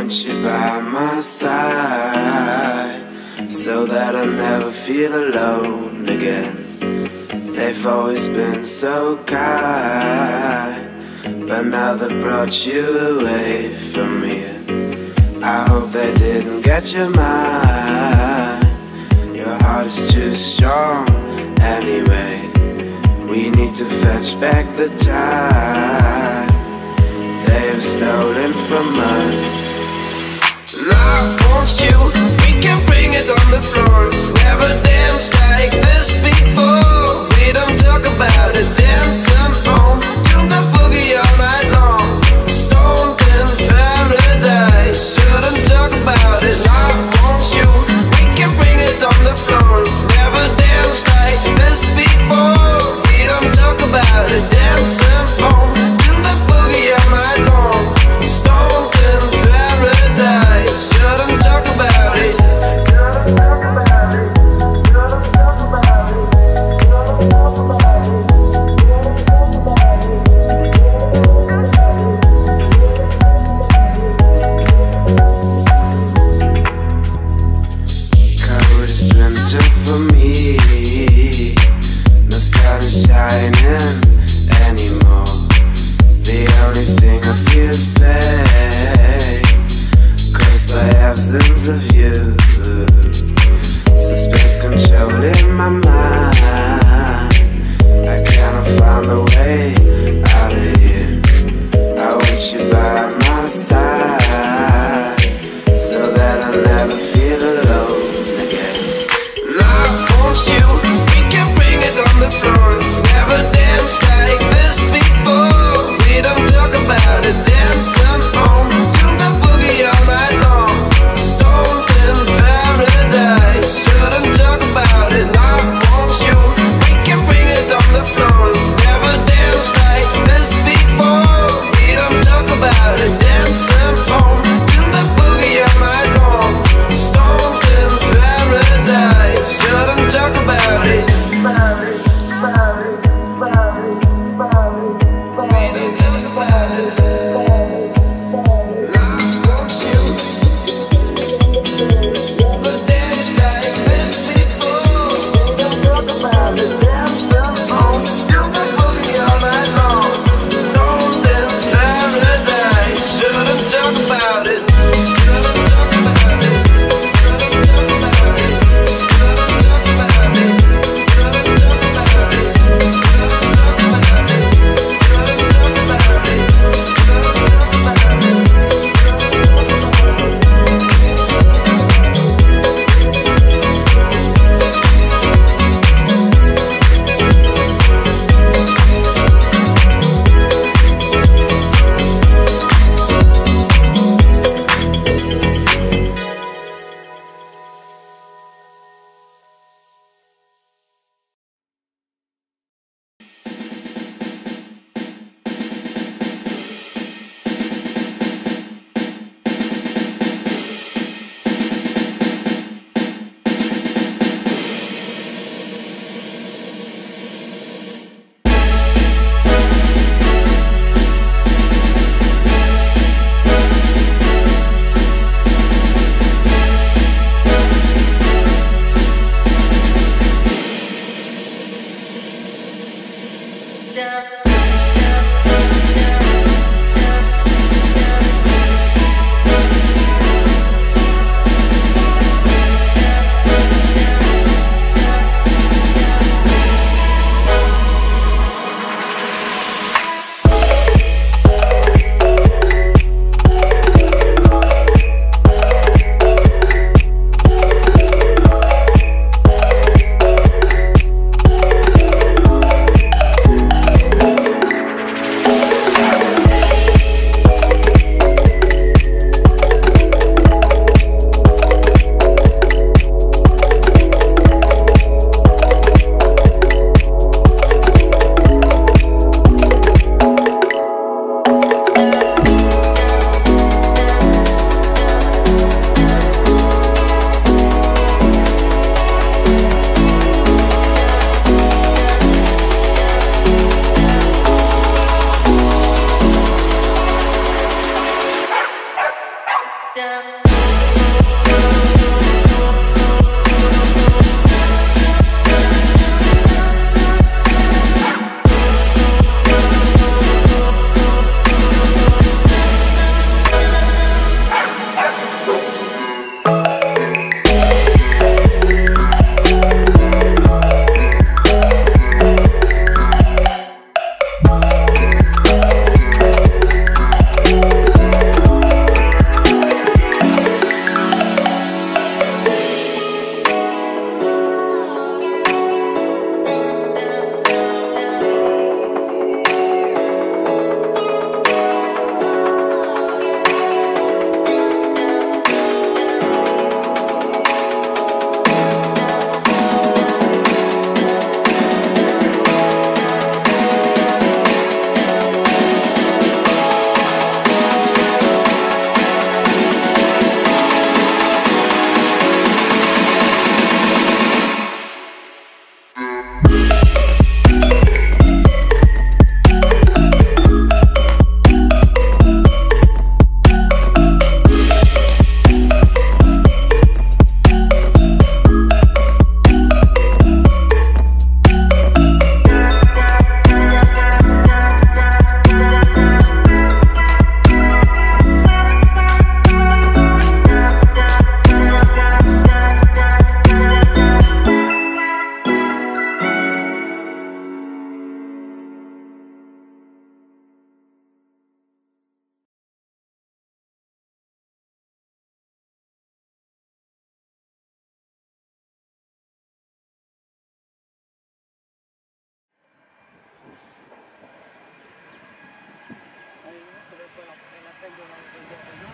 want you by my side, so that I'll never feel alone again. They've always been so kind, but now they've brought you away from me. I hope they didn't get your mind. Your heart is too strong anyway. We need to fetch back the time they have stolen from us. And I want you, we can bring it on the floor. Never danced like this before. We don't talk about it, dancing on to the boogie all night long. Stoned in paradise, shouldn't talk about it. I want you, we can bring it on the floor. Never danced like this before. We don't talk about it, dancing on to the boogie all night long. Stoned in paradise, shouldn't talk about it. Shouldn't talk about it. Shouldn't talk about it. Shouldn't talk about it. Covered is winter for me. No sun is shining anymore. The only thing I feel is pain, caused by absence of you. Suspense controlling my mind. I cannot find a way out of here. I want you by my side, so that I'll never feel alone again. And I want you, we can bring it on the floor. Never danced like this before. We don't talk about it, dancing on to the boogie all night long. Stoned in paradise, shouldn't talk about it. I want you, we can bring it on the floor. Never danced like this before. We don't talk about it, dancing on to the boogie all night long. Stoned in paradise, shouldn't talk about it. pengen